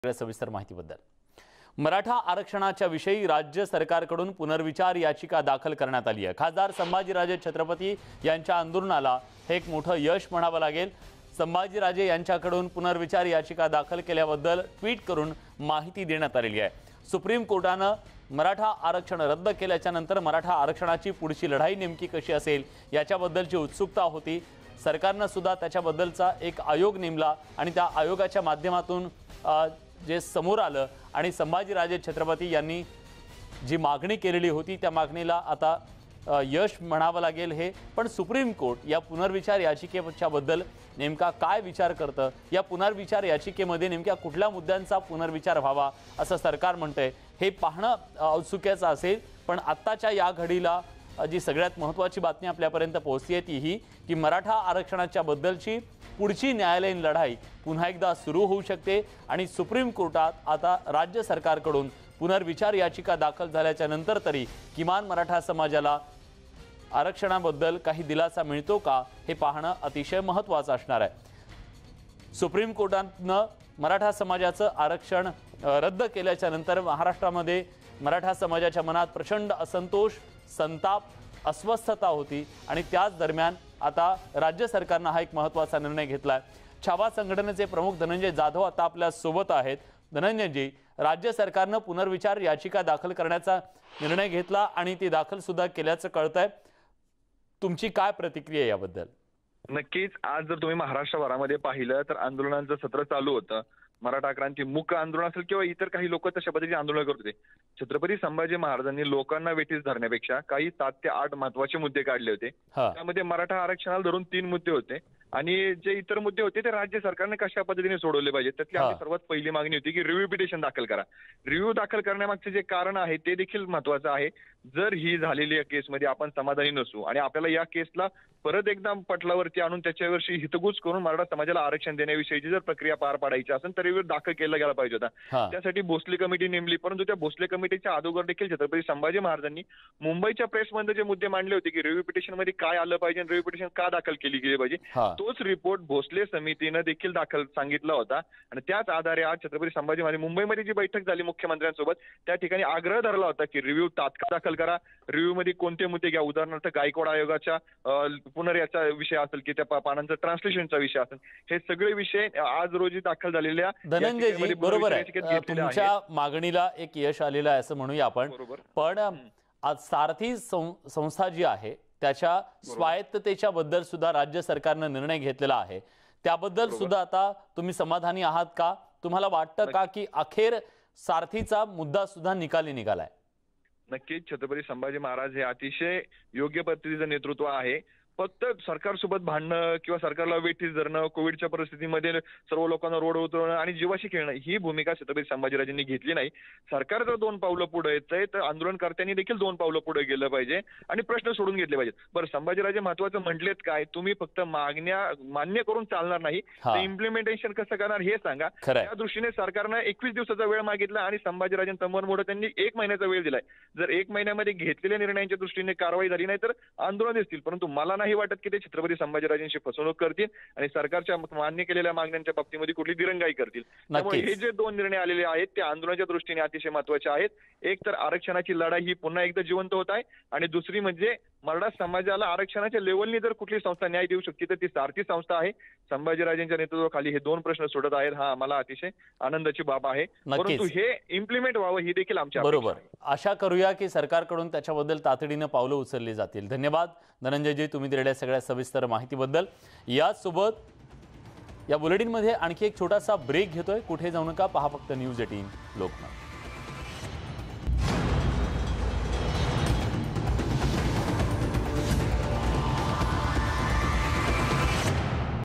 सविस्तर माहितीबद्दल मराठा आरक्षणाच्या विषयी राज्य सरकारकडून पुनर्विचार याचिका दाखल करण्यात आली आहे। खासदार संभाजीराजे छत्रपती यांच्या आंदोलनाला हे एक मोठं यश म्हणावं लागेल। संभाजीराजे यांच्याकडून पुनर्विचार याचिका दाखल केल्याबद्दल ट्विट करून माहिती देण्यात आलेली आहे। सुप्रीम कोर्टाने मराठा आरक्षण रद्द केल्याच्या नंतर मराठा आरक्षणाची पुढची लढाई नेमकी कशी असेल याच्याबद्दलची उत्सुकता होती। सरकारने सुद्धा त्याच्याबद्दलचा एक आयोग नेमला आणि त्या आयोगाच्या माध्यमातून जे समोर आलं आणि संभाजीराजे छत्रपती यांनी जी मागणी केलेली होती त्या मागणीला आता यश म्हणावं लागेल। हे पण सुप्रीम कोर्ट या पुनर्विचार याचिकेबद्दल नेमका काय विचार करतं, या पुनर्विचार याचिकेमध्ये नेमक्या कुठल्या मुद्द्यांचा पुनर्विचार व्हावा असं सरकार म्हणतंय हे पाहणं औत्सुक्याचं असेल। पण आत्ताच्या या घडीला जी सगळ्यात महत्त्वाची बातमी आपल्यापर्यंत पोहोचली आहे ती ही की मराठा आरक्षणाच्या बद्दलची पुढची न्यायालयीन लढाई पुन्हा एकदा सुरू होऊ शकते आणि सुप्रीम कोर्टात आता राज्य सरकारकडून पुनर्विचार याचिका दाखल झाल्याच्या नंतर तरी किमान मराठा समाजाला आरक्षणाबद्दल काही दिलासा मिळतो का हे पाहणं अतिशय महत्त्वाचं असणार आहे। सुप्रीम कोर्टानं मराठा समाजाचं आरक्षण रद्द केल्याच्या नंतर महाराष्ट्रामध्ये मराठा समाजाच्या मनात प्रचंड असंतोष, संताप, अस्वस्थता होती आणि त्याच दरम्यान आता राज्य सरकारने हा एक महत्त्वाचा निर्णय घेतलाय। छावा संघटनेचे प्रमुख धनंजय जाधव आता आपल्या सोबत आहेत। धनंजयजी, राज्य सरकारने पुनर्विचार याचिका दाखल करण्याचा निर्णय घेतला आणि ती दाखल सुद्धा केल्याचं कळतंय, तुमची काय प्रतिक्रिया याबद्दल? नक्कीच आज जर तुम्ही महाराष्ट्रभरामध्ये पाहिलं तर आंदोलनांचं सत्र चालू होतं। मराठा क्रांती मूक आंदोलन असेल किंवा इतर काही लोक तशा पद्धतीचे आंदोलन करत होते। छत्रपती संभाजी महाराजांनी लोकांना वेठीस धरण्यापेक्षा काही 7 ते 8 महत्त्वाचे मुद्दे काढले होते। त्यामध्ये मराठा आरक्षणाला धरून 3 मुद्दे होते आणि जे इतर मुद्दे होते ते राज्य सरकारने कशा पद्धतीने सोडवले पाहिजे त्यातली आमची सर्वात पहिली मागणी होती की रिव्ह्यू पिटिशन दाखल करा। रिव्ह्यू दाखल करण्यामागचे जे कारण आहे ते देखील महत्त्वाचं आहे। जर ही झालेली केसमध्ये आपण समाधानी नसू आणि आपल्याला या केसला परत एकदा पटलावरती आणून त्याच्यावरची हितगुज करून मराठा समाजाला आरक्षण देण्याविषयीची जर प्रक्रिया पार पाडायची असेल तर रिव्ह्यू दाखल केला गेला पाहिजे होता। त्यासाठी भोसले कमिटी नेमली, परंतु त्या भोसले कमिटीच्या अगोदर देखील छत्रपती संभाजी महाराजांनी मुंबईच्या प्रेसमध्ये जे मुद्दे मांडले होते की रिव्ह्यू पिटिशन मध्ये काय आलं पाहिजे, रिव्ह्यू पिटिशन का दाखल केली गेली पाहिजे, तोच रिपोर्ट भोसले समितीने देखील दाखल सांगितला होता आणि त्याच आधारे आज छत्रपती संभाजी महाराज मुंबईमध्ये जी बैठक झाली मुख्यमंत्र्यांसोबत त्या ठिकाणी आग्रह धरला होता की रिव्ह्यू तात्काळ दाखल करा। रिव्ह्यू मध्ये कोणते मुद्दे घ्या, उदाहरणार्थ गायकवाड आयोगाच्या पुनर्याचा विषय असेल की त्या पानांचा ट्रान्सलेशनचा विषय असेल, हे सगळे विषय आज रोजी दाखल झालेल्या धनंजयजी बरोबर आहे, तुमच्या मागणीला एक यश आलेलं आहे असं म्हणूया आपण। पण आज सारथी संस्था जी आहे त्याच्या स्वायत्ततेच्या बद्दल सुद्धा राज्य सरकारने निर्णय घेतलेला आहे, त्याबद्दल सुद्धा आता तुम्ही समाधानी आहात का? तुम्हाला वाटतं का की अखेर सारथीचा मुद्दा सुद्धा निकाली निघालाय? नक्कीच छत्रपती संभाजी महाराज हे अतिशय योग्य पद्धतीचं नेतृत्व आहे। फक्त सरकारसोबत भांडणं किंवा सरकारला वेठीस धरणं, कोविडच्या परिस्थितीमध्ये सर्व लोकांना रोड उतरवणं आणि जीवाशी खेळणं ही भूमिका छत्रपती संभाजीराजांनी घेतली नाही। सरकार जर 2 पावलं पुढे येतंय तर आंदोलनकर्त्यांनी देखील 2 पावलं पुढे गेलं पाहिजे आणि प्रश्न सोडून घेतले पाहिजेत। बरं, संभाजीराजे महत्वाचं म्हटलेत काय, तुम्ही फक्त मागण्या मान्य करून चालणार नाही, ते इम्प्लिमेंटेशन कसं करणार हे सांगा। त्या दृष्टीने सरकारने 21 दिवसाचा वेळ मागितला आणि संभाजीराजांचा मन मोडत त्यांनी 1 महिन्याचा वेळ दिलाय। जर 1 महिन्यामध्ये घेतलेल्या निर्णयांच्या दृष्टीने कारवाई झाली नाही तर आंदोलन दिसतील, परंतु मला नाही वाटत की ते छत्रपती संभाजीराजांची फसवणूक करतील आणि सरकारच्या मान्य केलेल्या मागण्यांच्या बाबतीमध्ये कुठली दिरंगाई करतील। त्यामुळे हे जे 2 निर्णय आलेले आहेत ते आंदोलनाच्या दृष्टीने अतिशय महत्त्वाचे आहेत। एक तर आरक्षणाची लढाई ही पुन्हा एकदा जिवंत होत आहे आणि दुसरी म्हणजे मराठा समाजाला आरक्षणाच्या लेवलनी जर कुठली संस्था न्याय देऊ शकते तर ती सारथी संस्था आहे। संभाजीराजांच्या नेतृत्वाखाली हे 2 प्रश्न सोडत आहेत, हा आम्हाला अतिशय आनंदाची बाब आहे, परंतु हे इम्प्लिमेंट व्हावं ही देखील आमच्या बरोबर आशा करूया की सरकारकडून त्याच्याबद्दल तातडीने पावलं उचलली जातील। धन्यवाद धनंजयजी तुम्ही दिलेल्या सगळ्या सविस्तर माहितीबद्दल। यासोबत या बुलेटिनमध्ये आणखी एक छोटासा ब्रेक घेतोय, कुठे जाऊ नका, पहा फक्त न्यूज 18 लोकमत।